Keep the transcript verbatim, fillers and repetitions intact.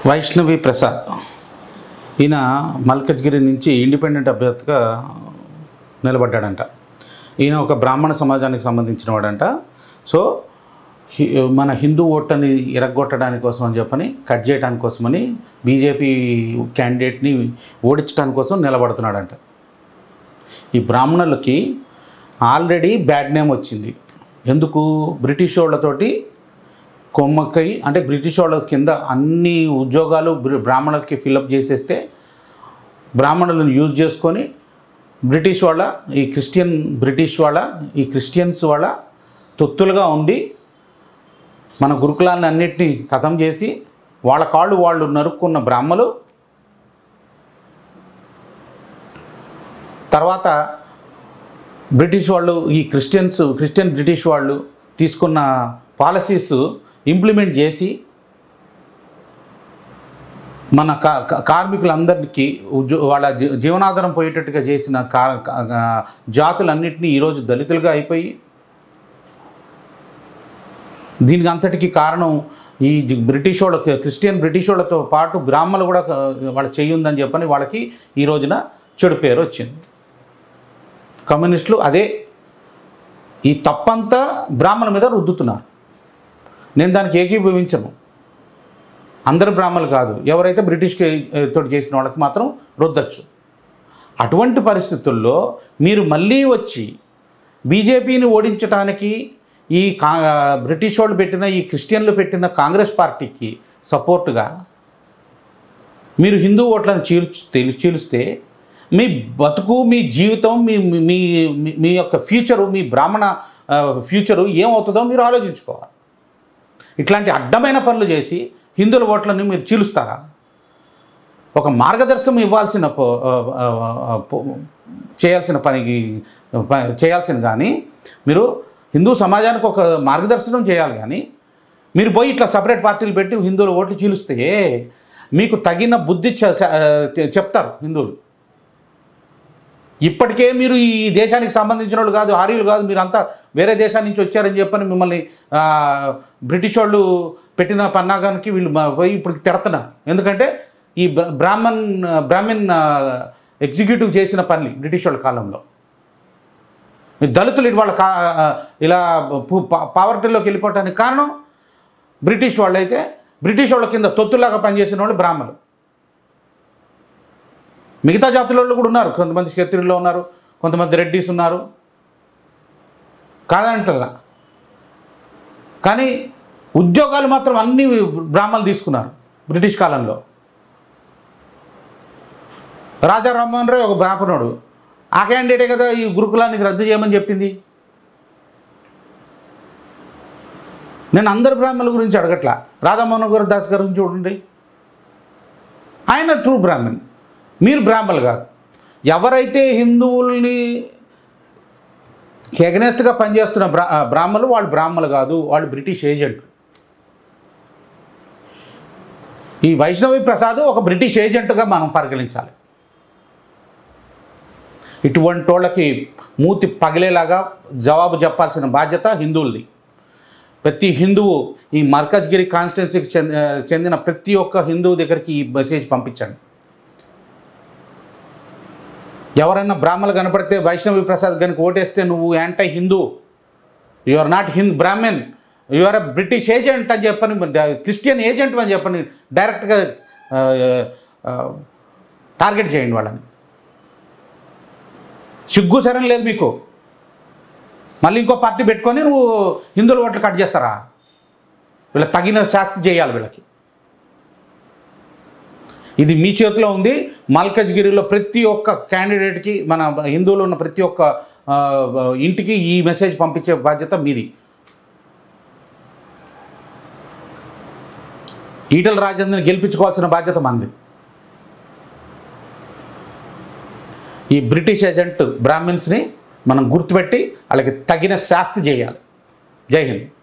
వైష్ణవి ప్రసాద్ ఈయన మల్కజ్గిరి నుంచి ఇండిపెండెంట్ అభ్యర్థిగా నిలబడ్డాడంట. ఈయన ఒక బ్రాహ్మణ సమాజానికి సంబంధించిన వాడంట. సో మన హిందూ ఓట్లని ఎరగొట్టడానికి కోసం అని చెప్పని కట్ చేయడానికి కోసమని బీజేపీ క్యాండిడేట్ని ఓడించడానికి కోసం నిలబడుతున్నాడంట. ఈ బ్రాహ్మణులకి ఆల్రెడీ బ్యాడ్ నేమ్ వచ్చింది. ఎందుకు? బ్రిటిష్ వాళ్ళతోటి కొమ్మక్కై, అంటే బ్రిటిష్ వాళ్ళ కింద అన్ని ఉద్యోగాలు బ్రాహ్మణులకి ఫిలప్ చేసేస్తే బ్రాహ్మణులను యూజ్ చేసుకొని బ్రిటిష్ వాళ్ళ ఈ క్రిస్టియన్ బ్రిటిష్ వాళ్ళ ఈ క్రిస్టియన్స్ వాళ్ళ తొత్తులుగా ఉండి మన గురుకులాన్ని అన్నిటినీ ఖతం చేసి వాళ్ళ కాళ్ళు వాళ్ళు నరుక్కున్న బ్రాహ్మలు తర్వాత బ్రిటిష్ వాళ్ళు ఈ క్రిస్టియన్స్ క్రిస్టియన్ బ్రిటిష్ వాళ్ళు తీసుకున్న పాలసీస్ ఇంప్లిమెంట్ చేసి మన కార్మికులందరికీ ఉద్యో వాళ్ళ జీవనాధారం పోయేటట్టుగా చేసిన జాతులన్నింటినీ ఈరోజు దళితులుగా అయిపోయి, దీనికి అంతటికీ కారణం ఈ బ్రిటిష్ వాళ్ళ క్రిస్టియన్ బ్రిటిష్ వాళ్ళతో పాటు బ్రాహ్మణులు కూడా వాళ్ళ చెయ్యి ఉందని చెప్పని వాళ్ళకి ఈ రోజున చెడు పేరు వచ్చింది. కమ్యూనిస్టులు అదే ఈ తప్పంతా బ్రాహ్మణుల మీద రుద్దుతున్నారు. నేను దానికి ఏకీభవించను. అందరు బ్రాహ్మణులు కాదు, ఎవరైతే బ్రిటిష్కి తోటి చేసిన వాళ్ళకి మాత్రం రుద్దచ్చు. అటువంటి పరిస్థితుల్లో మీరు మళ్ళీ వచ్చి బీజేపీని ఓడించడానికి ఈ కా బ్రిటిష్ వాళ్ళు పెట్టిన ఈ క్రిస్టియన్లు పెట్టిన కాంగ్రెస్ పార్టీకి సపోర్టుగా మీరు హిందూ ఓట్లను చీల్చు చీలుస్తే మీ బతుకు, మీ జీవితం, మీ మీ మీ యొక్క ఫ్యూచరు, మీ బ్రాహ్మణ ఫ్యూచరు ఏమవుతుందో మీరు ఆలోచించుకోవాలి. ఇట్లాంటి అడ్డమైన పనులు చేసి హిందువుల ఓట్లను మీరు చీలుస్తారా? ఒక మార్గదర్శనం ఇవ్వాల్సిన చేయాల్సిన పనికి చేయాల్సిన కానీ మీరు హిందూ సమాజానికి ఒక మార్గదర్శనం చేయాలి. కానీ మీరు పోయి ఇట్లా సపరేట్ పార్టీలు పెట్టి హిందువుల ఓట్లు చీలుస్తే మీకు తగిన బుద్ధి చెప్తారు హిందువులు. ఇప్పటికే మీరు ఈ దేశానికి సంబంధించిన వాళ్ళు కాదు, ఆర్యులు కాదు, మీరంతా వేరే దేశాల నుంచి వచ్చారని చెప్పని మిమ్మల్ని బ్రిటిష్ వాళ్ళు పెట్టిన పన్నాగానికి వీళ్ళు పోయి ఇప్పుడు తిడుతున్నారు. ఎందుకంటే ఈ బ్రాహ్మణ్ బ్రాహ్మణ్ ఎగ్జిక్యూటివ్ చేసిన పని బ్రిటిష్ వాళ్ళ కాలంలో దళితులు వాళ్ళ కా ఇలా పావర్టీలోకి వెళ్ళిపోవటానికి కారణం బ్రిటిష్ వాళ్ళు. అయితే బ్రిటిష్ వాళ్ళ కింద తొత్తులాగా పనిచేసిన వాళ్ళు బ్రాహ్మణులు. మిగతా జాతులలో కూడా ఉన్నారు, కొంతమంది క్షత్రియుల్లో ఉన్నారు, కొంతమంది రెడ్డిస్ ఉన్నారు, కాదంటలా. కానీ ఉద్యోగాలు మాత్రం అన్ని బ్రాహ్మణులు తీసుకున్నారు బ్రిటిష్ కాలంలో. రాజా రామ్మోహన్ రాయ్ ఒక బ్రాహ్మణుడు, ఆ క్యాండిడేటే కదా ఈ గురుకులానికి రద్దు చేయమని చెప్పింది. నేను అందరు బ్రాహ్మణుల గురించి అడగట్లా, రాధామోహన్ గారు దాస్ గారి గురించి చూడండి, ఆయన ట్రూ బ్రాహ్మణ్. మీరు బ్రాహ్మణులు కాదు. ఎవరైతే హిందువుల్ని ఎగనెస్ట్గా పనిచేస్తున్న బ్రా బ్రాహ్మణులు వాళ్ళు బ్రాహ్మణులు కాదు, వాళ్ళు బ్రిటిష్ ఏజెంట్లు. ఈ వైష్ణవి ప్రసాద్ ఒక బ్రిటిష్ ఏజెంట్గా మనం పరిగణించాలి. ఇటువంటి వాళ్ళకి మూతి పగిలేలాగా జవాబు చెప్పాల్సిన బాధ్యత హిందువులది. ప్రతి హిందువు ఈ మల్కజ్గిరి కాన్స్టిట్యున్సీకి చెందిన ప్రతి ఒక్క హిందువు దగ్గరికి ఈ మెసేజ్ పంపించండి. ఎవరైనా బ్రాహ్మణులు కనపడితే వైష్ణవి ప్రసాద్ కనుక ఓటేస్తే నువ్వు anti Hindu, you are not Hind Brahmin, you are a British agent అని చెప్పని, క్రిస్టియన్ ఏజెంట్ అని చెప్పని డైరెక్ట్గా టార్గెట్ చేయండి వాళ్ళని. సిగ్గు సరైన లేదు మీకు. మళ్ళీ ఇంకో పార్టీ పెట్టుకొని నువ్వు హిందువుల ఓట్లు కట్ చేస్తారా? వీళ్ళకి తగిన శాస్తి చేయాలి వీళ్ళకి. ఇది మీ చేతిలో ఉంది. మల్కజ్గిరిలో ప్రతి ఒక్క క్యాండిడేట్కి, మన హిందువులు ఉన్న ప్రతి ఒక్క ఇంటికి ఈ మెసేజ్ పంపించే బాధ్యత మీది. ఈటల రాజేందర్ని గెలిపించుకోవాల్సిన బాధ్యత మనది. ఈ బ్రిటిష్ ఏజెంట్ బ్రాహ్మిన్స్ని మనం గుర్తుపెట్టి వాళ్ళకి తగిన శాస్తి చేయాలి. జై హింద్.